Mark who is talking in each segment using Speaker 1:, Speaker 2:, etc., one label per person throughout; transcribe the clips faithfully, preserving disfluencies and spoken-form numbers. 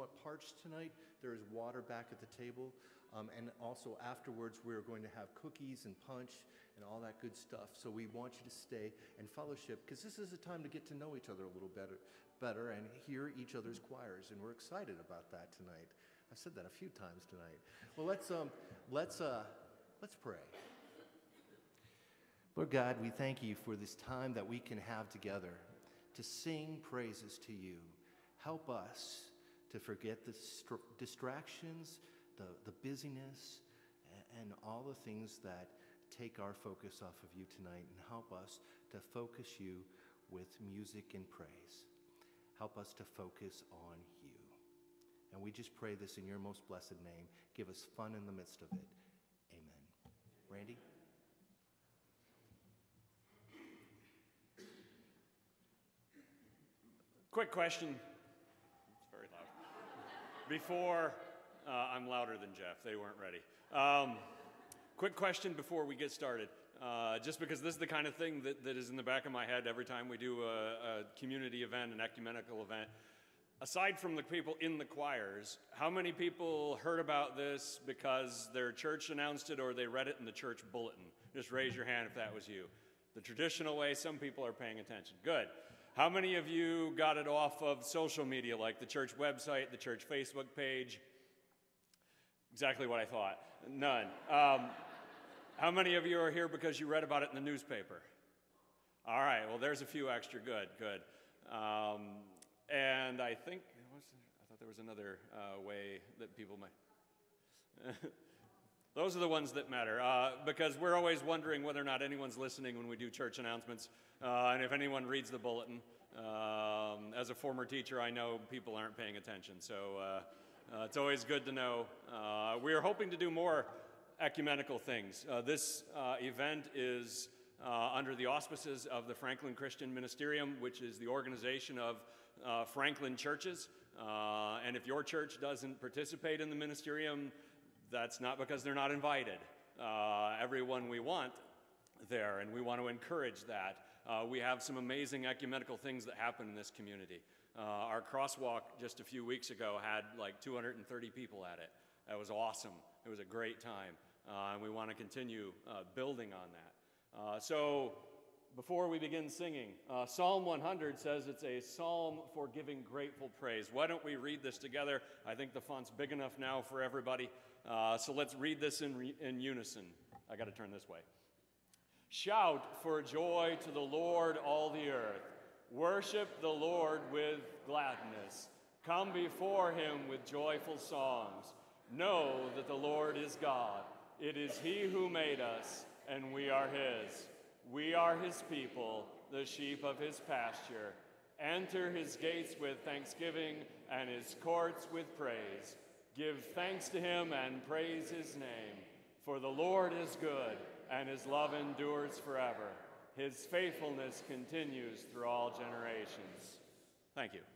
Speaker 1: somewhat parched tonight, there is water back at the table. Um, and also afterwards, we're going to have cookies and punch and all that good stuff. So we want you to stay and fellowship, because this is a time to get to know each other a little better, better and hear each other's choirs. And we're excited about that tonight. I've said that a few times tonight. Well, let's um, let's uh, let's pray. Lord God, we thank you for this time that we can have together to sing praises to you. Help us to forget the str- distractions, the, the busyness, and, and all the things that take our focus off of you tonight, and help us to focus you with music and praise. Help us to focus on you. And we just pray this in your most blessed name. Give us fun in the midst of it. Amen. Randy?
Speaker 2: Quick question. It's very loud. Before, uh, I'm louder than Jeff. They weren't ready. Um, quick question before we get started. Uh, just because this is the kind of thing that, that is in the back of my head every time we do a, a community event, an ecumenical event. Aside from the people in the choirs, how many people heard about this because their church announced it or they read it in the church bulletin? Just raise your hand if that was you. The traditional way, some people are paying attention. Good. How many of you got it off of social media, like the church website, the church Facebook page? Exactly what I thought. None. Um, how many of you are here because you read about it in the newspaper? All right, well, there's a few extra. Good, good. Um, And I think, what's the, I thought there was another uh, way that people might. Those are the ones that matter, uh, because we're always wondering whether or not anyone's listening when we do church announcements, uh, and if anyone reads the bulletin. Um, as a former teacher, I know people aren't paying attention, so uh, uh, it's always good to know. Uh, we are hoping to do more ecumenical things. Uh, this uh, event is uh, under the auspices of the Franklin Christian Ministerium, which is the organization of Uh, Franklin churches, uh, and if your church doesn't participate in the ministerium, that's not because they're not invited. Uh, everyone we want there, and we want to encourage that. Uh, we have some amazing ecumenical things that happen in this community. Uh, our crosswalk just a few weeks ago had like two hundred thirty people at it. That was awesome. It was a great time, uh, and we want to continue uh, building on that. Uh, so Before we begin singing, uh, Psalm one hundred says it's a psalm for giving grateful praise. Why don't we read this together? I think the font's big enough now for everybody. Uh, so let's read this in, re- in unison. I got to turn this way. Shout for joy to the Lord, all the earth. Worship the Lord with gladness. Come before him with joyful songs. Know that the Lord is God. It is he who made us, and we are his. We are his people, the sheep of his pasture. Enter his gates with thanksgiving and his courts with praise. Give thanks to him and praise his name. For the Lord is good, and his love endures forever. His faithfulness continues through all generations. Thank you.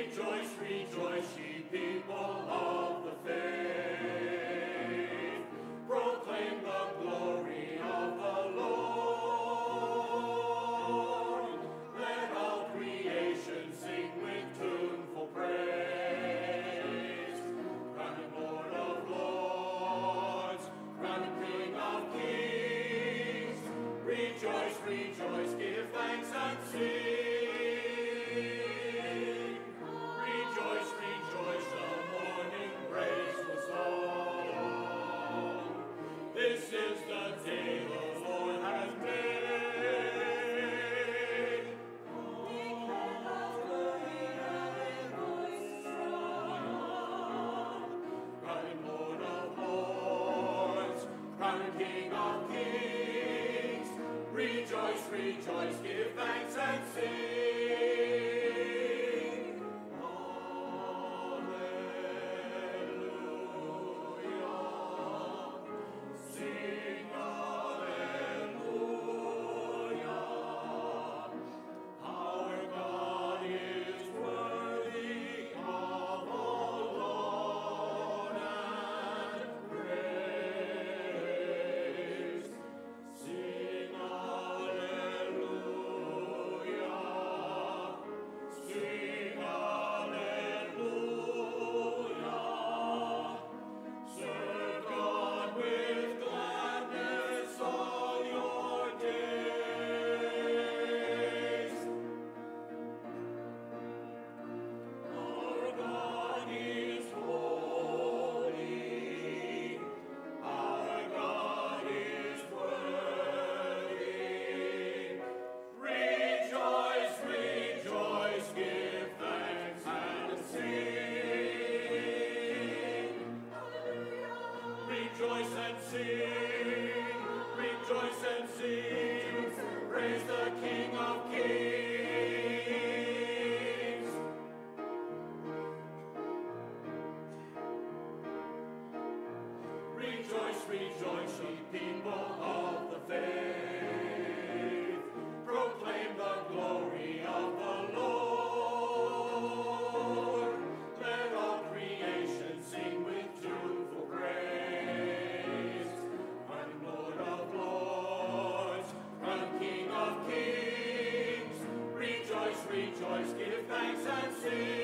Speaker 3: Rejoice, rejoice, ye people of the faith. Proclaim the glory of the Lord. Let all creation sing with tuneful praise. Crown him Lord of lords, crown him King of kings. Rejoice, rejoice, give thanks and sing. Rejoice, rejoice, the morning praise the song. This is the day the Lord has made. Crown him Lord of lords, crown him King of kings. Rejoice, rejoice, give thanks and sing. Rejoice and sing, rejoice and sing, praise the King of kings. Rejoice, rejoice, ye people of the faith, proclaim the glory of the Lord. Let all creation sing with tuneful praise. Crown him Lord of lords, crown him King of kings. Rejoice, rejoice, give thanks and sing.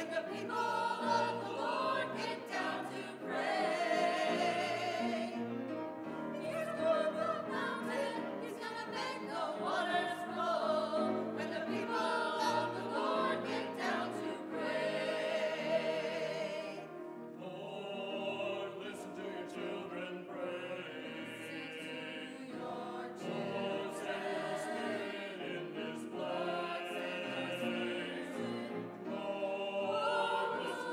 Speaker 3: Lord,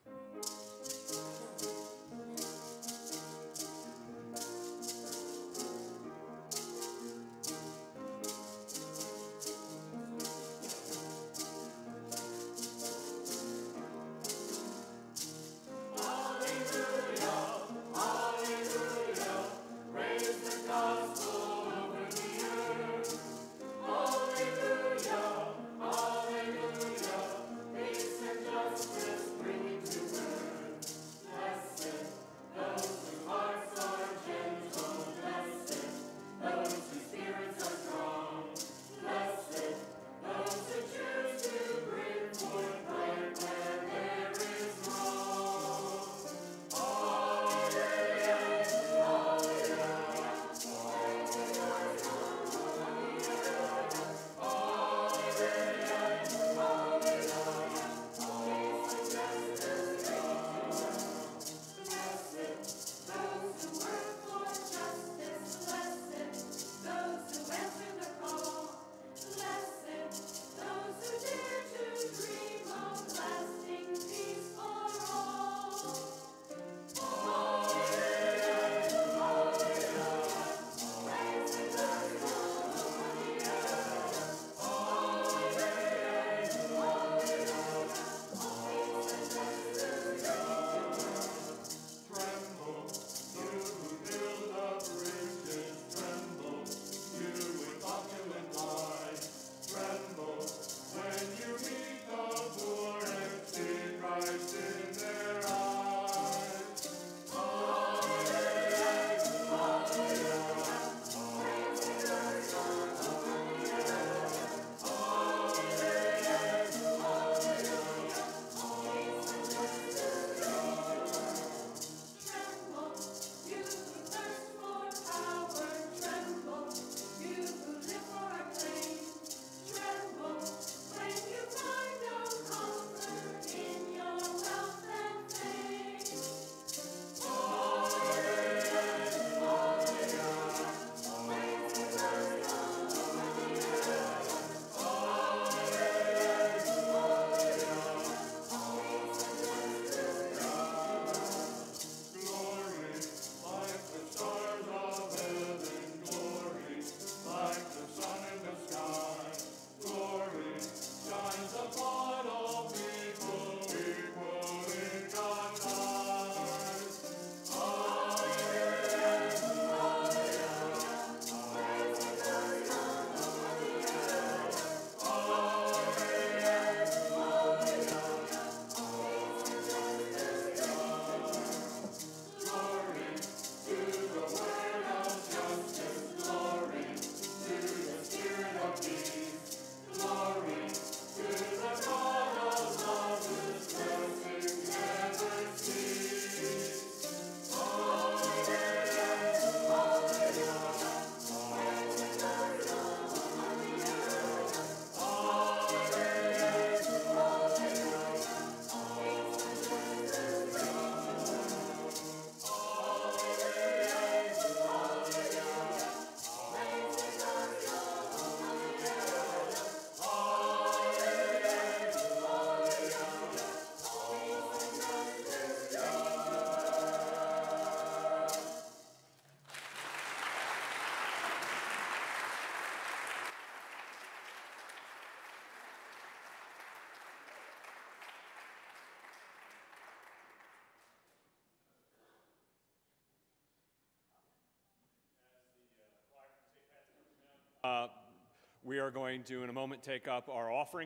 Speaker 2: Uh, we are going to, in a moment, take up our offering.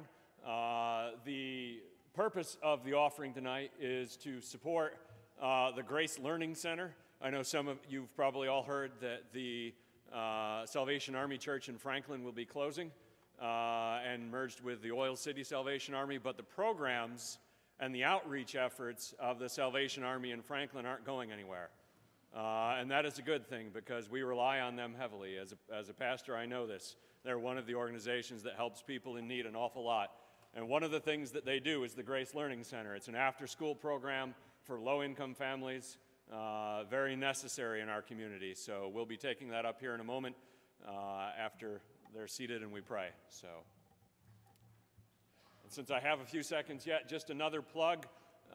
Speaker 2: Uh, the purpose of the offering tonight is to support uh, the Grace Learning Center. I know some of you've probably all heard that the uh, Salvation Army Church in Franklin will be closing uh, and merged with the Oil City Salvation Army, but the programs and the outreach efforts of the Salvation Army in Franklin aren't going anywhere. Uh, and that is a good thing because we rely on them heavily. As a, as a pastor, I know this. They're one of the organizations that helps people in need an awful lot. And one of the things that they do is the Grace Learning Center. It's an after-school program for low-income families, uh, very necessary in our community. So we'll be taking that up here in a moment uh, after they're seated and we pray. So, and since I have a few seconds yet, just another plug. Uh,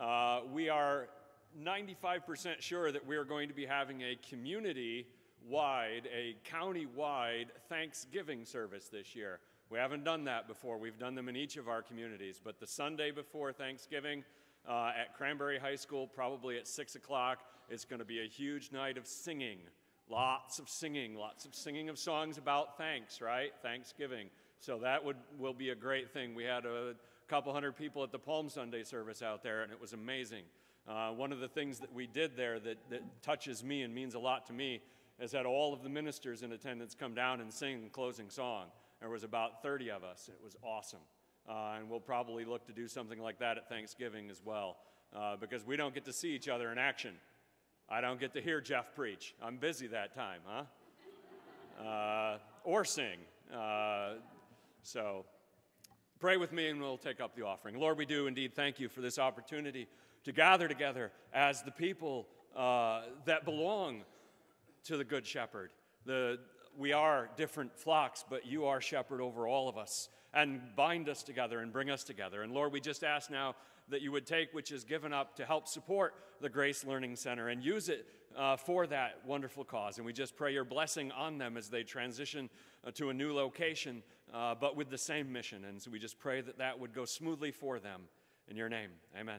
Speaker 2: uh, we are ninety-five percent sure that we are going to be having a community-wide, a county-wide Thanksgiving service this year. We haven't done that before. We've done them in each of our communities. But the Sunday before Thanksgiving uh, at Cranberry High School, probably at six o'clock, it's going to be a huge night of singing. Lots of singing, lots of singing of songs about thanks, right? Thanksgiving. So that would will be a great thing. We had a couple hundred people at the Palm Sunday service out there, and it was amazing. Uh, one of the things that we did there that, that touches me and means a lot to me is that all of the ministers in attendance come down and sing the closing song. There was about thirty of us. It was awesome. Uh, and we'll probably look to do something like that at Thanksgiving as well, uh, because we don't get to see each other in action. I don't get to hear Jeff preach. I'm busy that time, huh? Uh, or sing. Uh, so pray with me and we'll take up the offering. Lord, we do indeed thank you for this opportunity to gather together as the people uh, that belong to the Good Shepherd. The, we are different flocks, but you are shepherd over all of us, and bind us together and bring us together. And Lord, we just ask now that you would take which is given up to help support the Grace Learning Center and use it uh, for that wonderful cause. And we just pray your blessing on them as they transition uh, to a new location, uh, but with the same mission. And so we just pray that that would go smoothly for them. In your name, amen.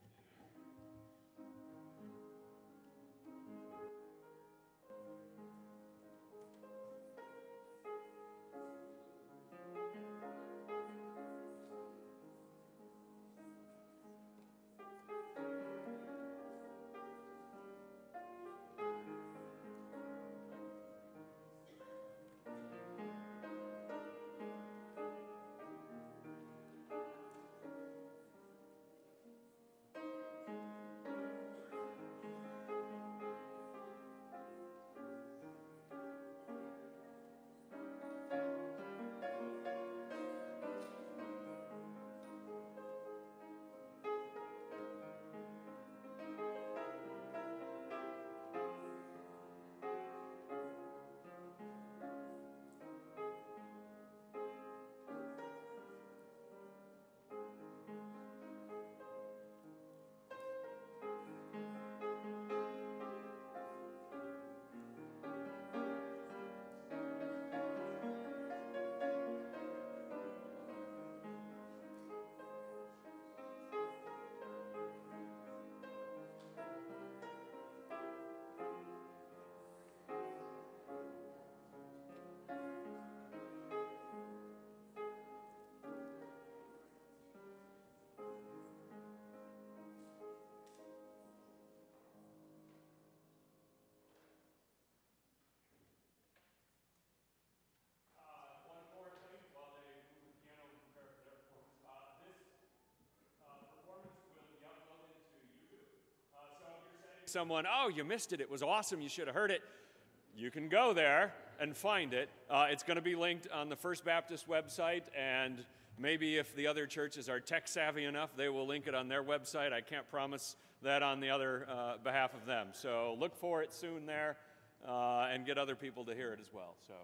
Speaker 2: Someone, oh, you missed it, it was awesome, you should have heard it. You can go there and find it. Uh, it's going to be linked on the First Baptist website, and maybe if the other churches are tech savvy enough, they will link it on their website. I can't promise that on the other uh, behalf of them. So look for it soon there uh, and get other people to hear it as well. So.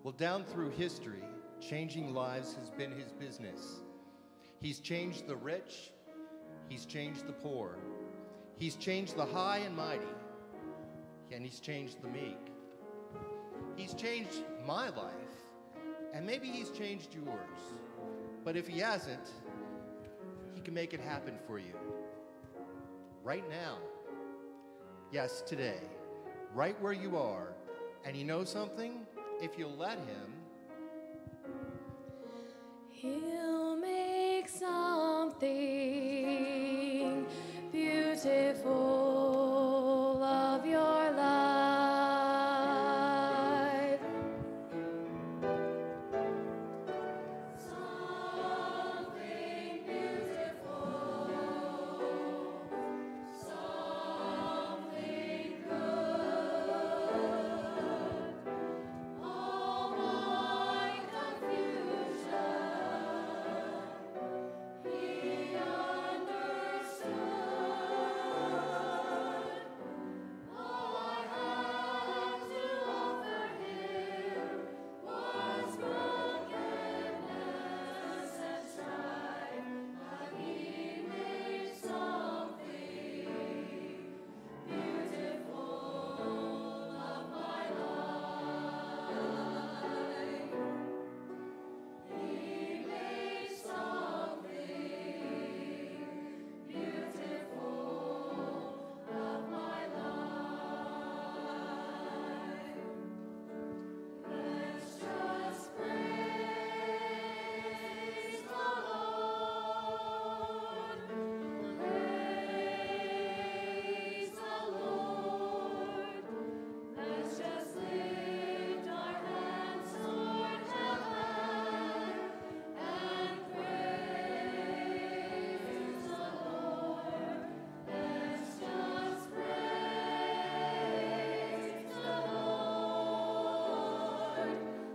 Speaker 1: Well, down through history, changing lives has been his business. He's changed the rich, he's changed the poor, he's changed the high and mighty, and he's changed the meek. He's changed my life, and maybe he's changed yours. But if he hasn't, he can make it happen for you. Right now. Yes, today. Right where you are. And you know something? If you'll let him,
Speaker 4: he'll make something beautiful of your life. Something beautiful, something good. All my confusion, he understood. All I had to offer him was brokenness and strife, but he made something beautiful of my life. He made something beautiful of my life. Let's just praise the Lord. Praise the Lord. Let's just lift our hands toward heaven and praise the Lord. Let's just praise the Lord.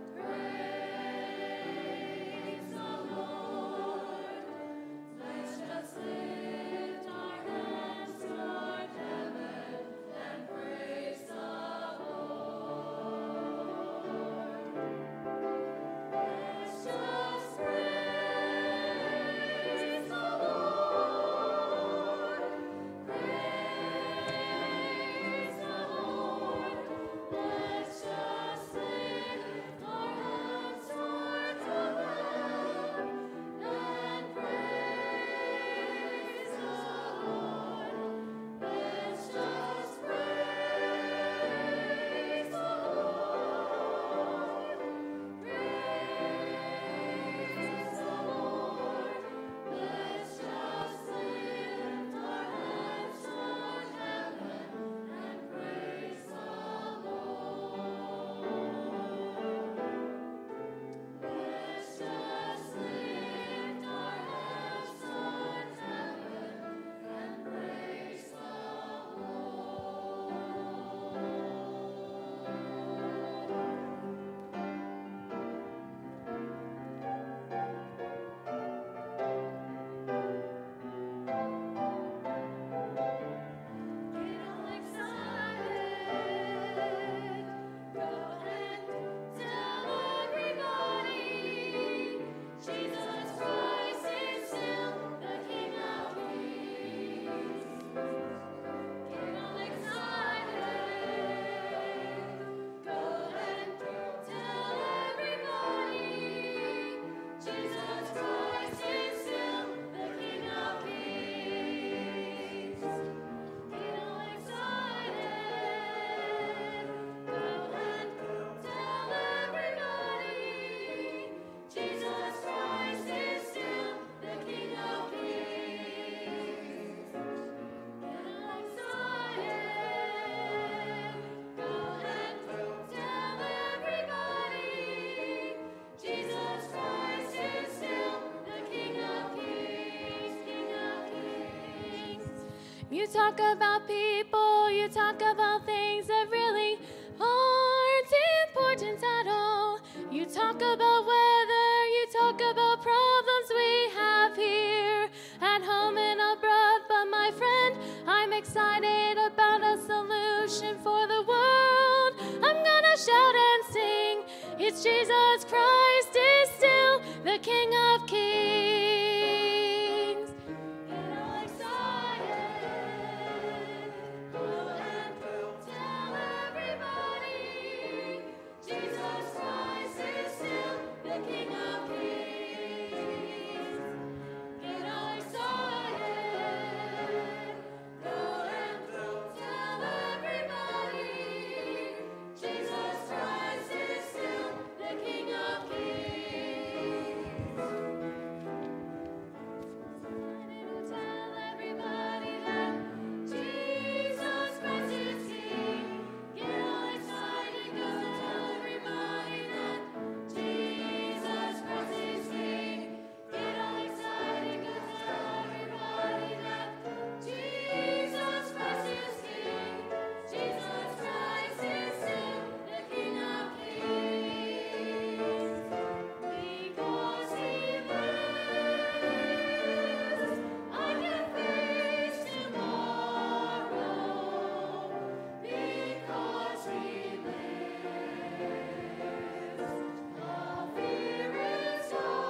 Speaker 4: Praise the Lord. Let's just lift our hands toward heaven and praise the Lord. Let's just praise the Lord. Praise the Lord. Let's just lift our hands toward heaven and praise the Lord. Let's just praise the Lord. Praise the Lord. Let's just lift our hands toward heaven and praise the Lord. Let's just lift our hands toward heaven and praise the Get all excited, go and tell everybody, Jesus Christ is still the King of Kings. Get all excited, go and tell everybody, Jesus Christ is still the King of Kings. Get all excited, go and tell everybody, Jesus Christ is still the King of Kings. Get all excited, go and tell everybody, Jesus Christ is still the King of Kings, King of Kings. You talk about people, you talk about things that really aren't important at all. You talk about weather, you talk about problems we have here at home and abroad. But my friend, I'm excited about a solution for the world. I'm gonna shout and sing. It's praise. Jesus Christ is still the King of Kings. Get all excited. Go and tell everybody. Jesus Christ is still the King of Kings. Get all excited. Go and tell everybody. Jesus Christ is still the King of Kings. Tell everybody that Jesus Christ is King. Get all excited, go tell everybody that Jesus Christ is King. Get all excited, go tell everybody that Jesus Christ is King. Jesus Christ is still the King of Kings. Because He lives, I can face tomorrow. Because He lives, all fear is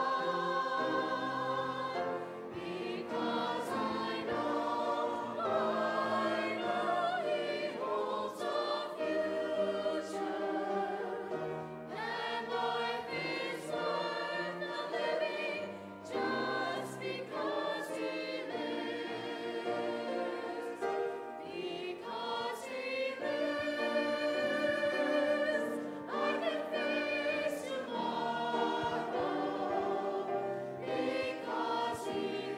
Speaker 4: gone. Because I know, I know He holds the future. And life is worth the living just because He lives. Because He lives, I can face tomorrow. Because He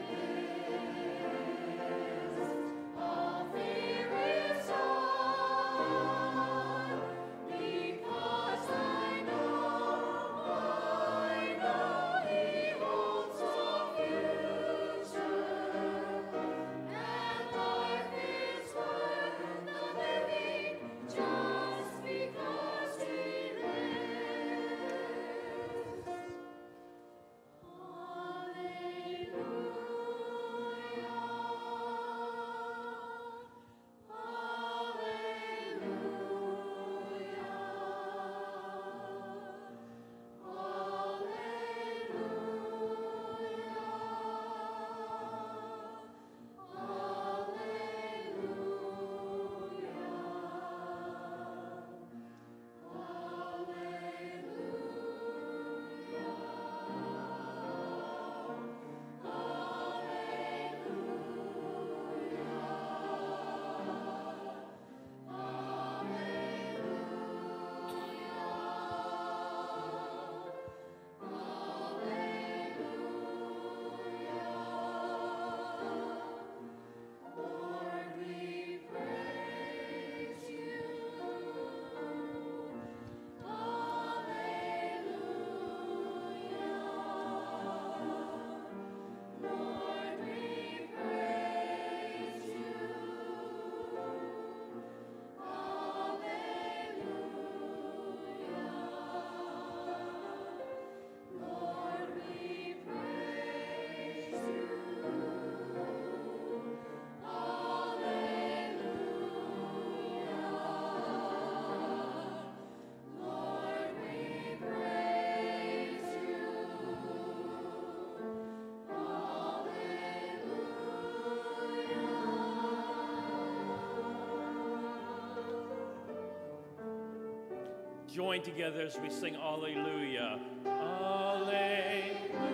Speaker 4: lives, all fear is gone. Because I know, I know He holds the future. And life is worth the living just because He
Speaker 5: Join together as we sing Alleluia. Alleluia.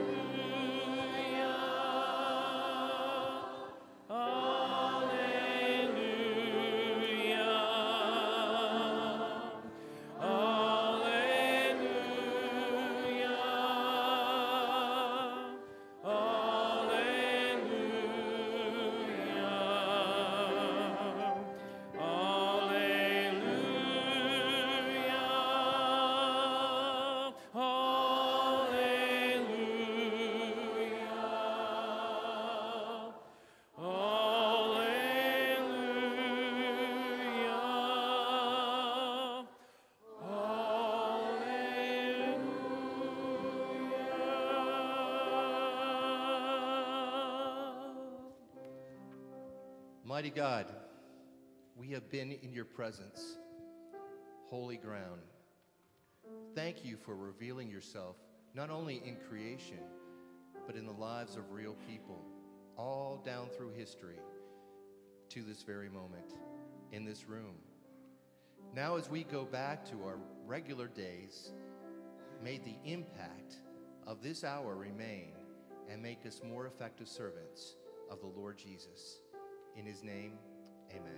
Speaker 1: Mighty God, we have been in your presence, holy ground. Thank you for revealing yourself not only in creation, but in the lives of real people, all down through history to this very moment in this room. Now, as we go back to our regular days, may the impact of this hour remain and make us more effective servants of the Lord Jesus. In his name, amen.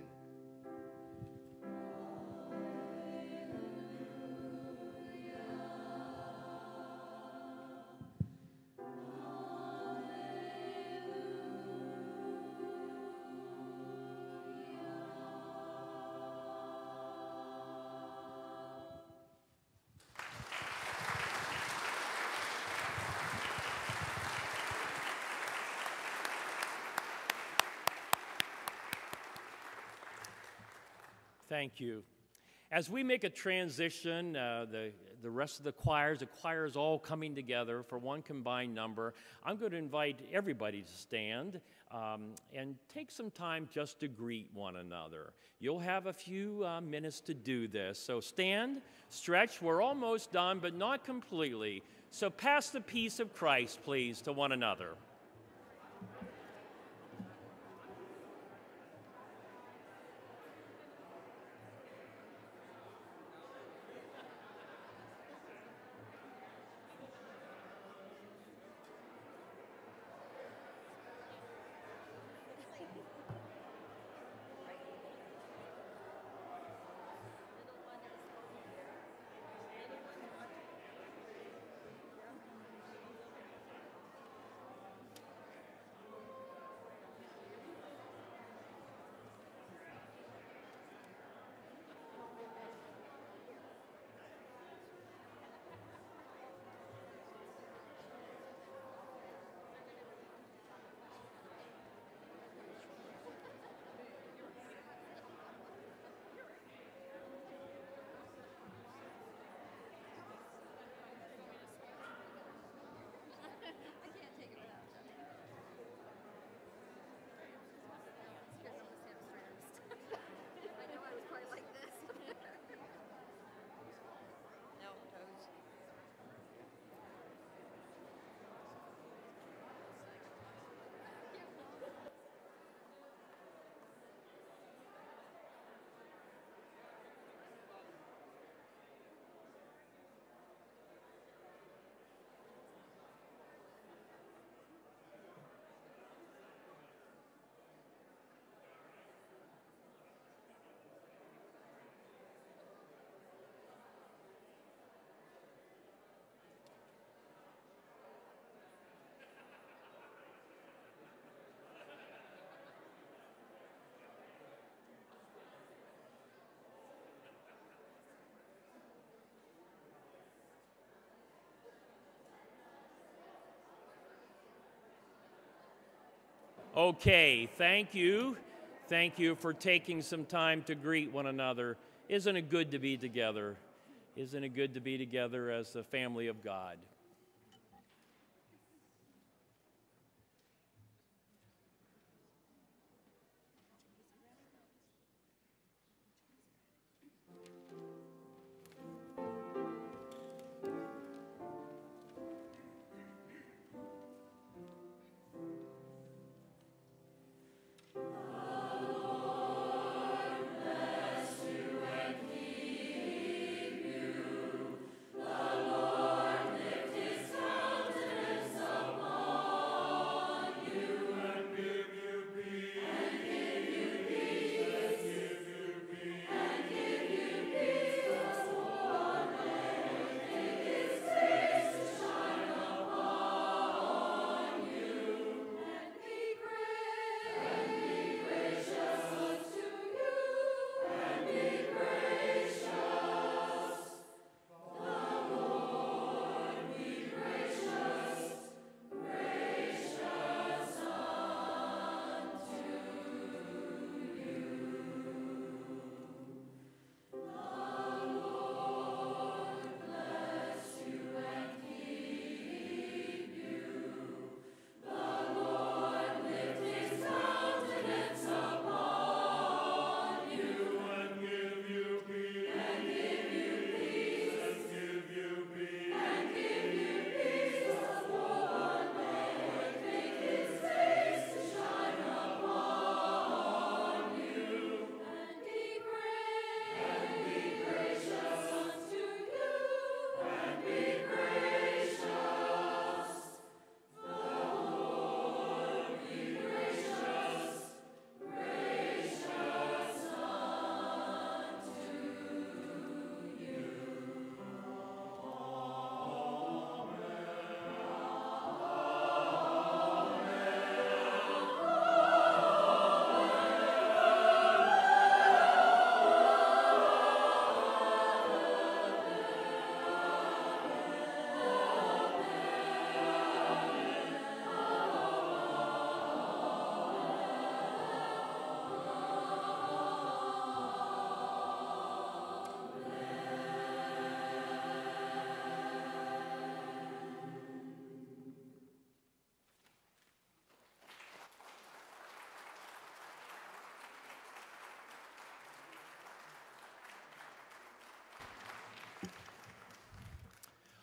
Speaker 5: Thank you. As we make a transition, uh, the, the rest of the choirs, the choirs all coming together for one combined number, I'm going to invite everybody to stand um, and take some time just to greet one another. You'll have a few uh, minutes to do this. So stand, stretch. We're almost done, but not completely. So pass the peace of Christ, please, to one another. Okay, thank you. Thank you for taking some time to greet one another. Isn't it good to be together? Isn't it good to be together as the family of God?
Speaker 3: The Lord lift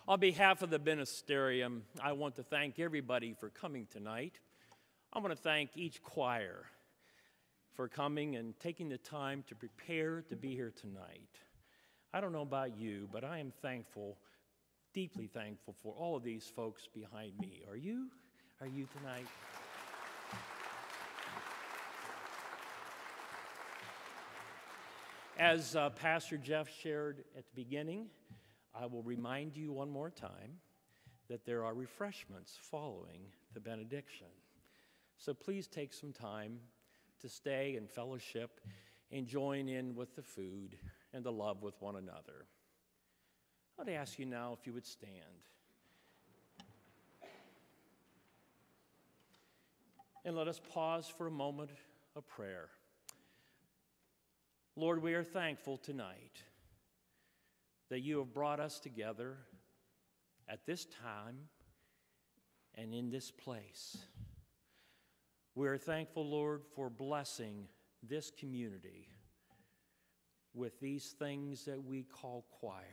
Speaker 5: On behalf of the ministerium, I want to thank everybody for coming tonight. I want to thank each choir for coming and taking the time to prepare to be here tonight. I don't know about you, but I am thankful, deeply thankful for all of these folks behind me. Are you? Are you tonight? As uh, Pastor Jeff shared at the beginning, I will remind you one more time that there are refreshments following the benediction. So please take some time to stay and fellowship and join in with the food and the love with one another. I'd ask you now if you would stand. And let us pause for a moment of prayer. Lord, we are thankful tonight that you have brought us together at this time and in this place. We are thankful, Lord, for blessing this community with these things that we call choirs.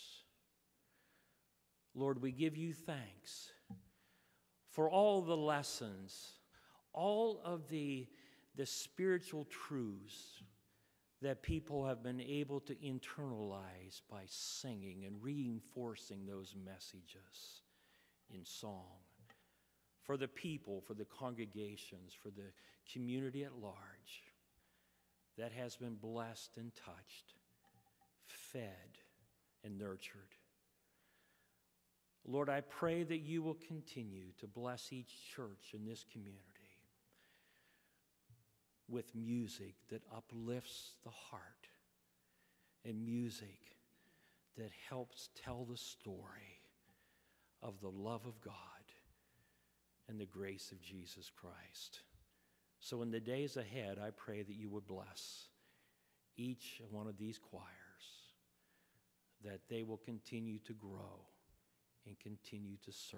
Speaker 5: Lord, we give you thanks for all the lessons, all of the, the spiritual truths that people have been able to internalize by singing and reinforcing those messages in song. For the people, for the congregations, for the community at large that has been blessed and touched, fed and nurtured. Lord, I pray that you will continue to bless each church in this community with music that uplifts the heart and music that helps tell the story of the love of God and the grace of Jesus Christ. So in the days ahead, I pray that you would bless each one of these choirs, that they will continue to grow and continue to serve.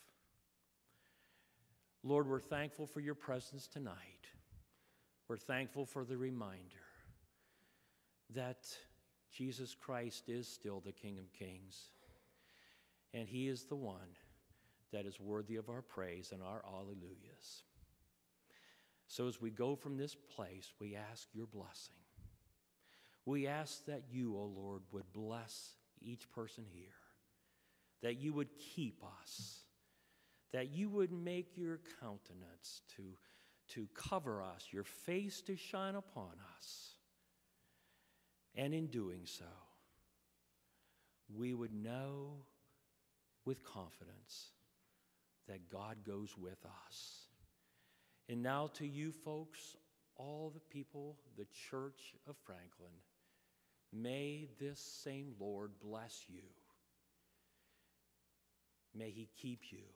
Speaker 5: Lord, we're thankful for your presence tonight. We're thankful for the reminder that Jesus Christ is still the King of Kings, and he is the one that is worthy of our praise and our hallelujahs. So as we go from this place, we ask your blessing. We ask that you, O Lord, would bless each person here, that you would keep us, that you would make your countenance to, to cover us, your face to shine upon us. And in doing so, we would know with confidence that God goes with us. And now to you folks, all the people, the Church of Franklin, may this same Lord bless you. May he keep you.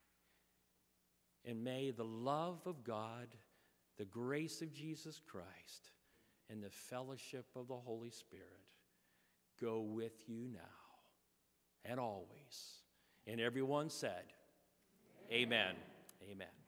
Speaker 5: And may the love of God, the grace of Jesus Christ, and the fellowship of the Holy Spirit go with you now and always. And everyone said, Amen. Amen. Amen.